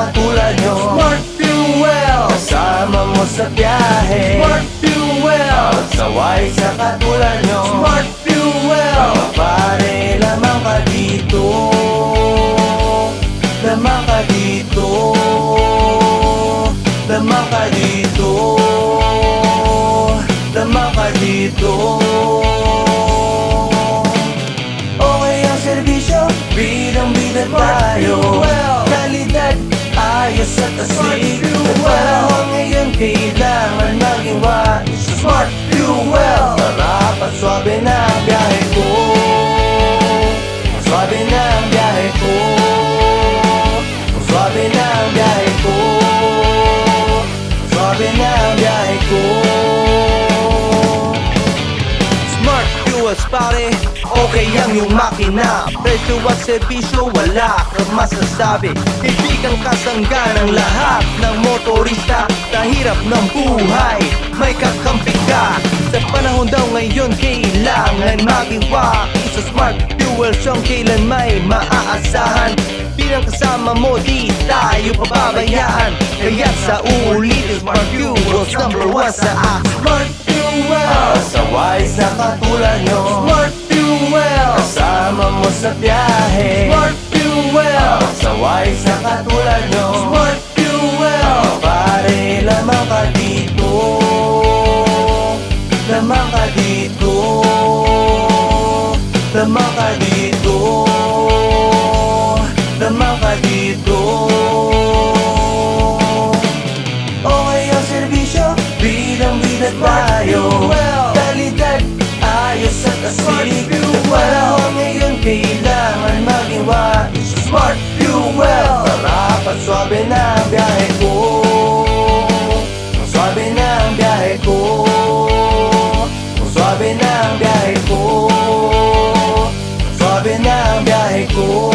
katulad nyo. Smart Fuel, kasama mo sa biyahe. Smart Fuel, magsaway sa katulad nyo. Smart Fuel, mga pare, lamang ka dito. Lamang ka dito. Lamang ka dito. Lamang ka dito. Okay ang serbisyo, bidang-bida tayo. Kalidad, ayos at asig. Sa panahon ngayon, kailangan maging wais sa Smart Fuel. Sarap at swabe na ang biyahe ko. Swabe na ang biyahe ko. Swabe na ang biyahe ko. Swabe na ang biyahe ko. Smart Fuels pare, okay ang iyong makina. Presyo at serbisyo, wala kang masasabi. Kaibigang kasangga ng lahat ng motorista. Sa hirap ng buhay, may kakampi ka. Sa panahon daw ngayon, kailangan maging wais sa Smart Fuels, yung kailan may maaasahan. Bilang kasama mo, di tayo pababayaan. Kaya sa uulitin, Smart Fuels #1 sa akin. Smart Fuel, saway sa katulad nyo. Smart Fuel, kasama mo sa biyahe. Smart Fuel, saway sa katulad nyo. Smart Fuel, pare, lamang ka dito. Lamang ka dito. Lamang ka dito. Lamang ka dito. Okay ang serbisyo, bidang-bida tayo. Kalidad, ayos at asig. Sa panahon ngayon, kailangan maging wais sa Smart Fuel. Sarap at swabe na ang biyahe ko. Swabe na ang biyahe ko. Swabe na ang biyahe ko. Swabe na ang biyahe ko.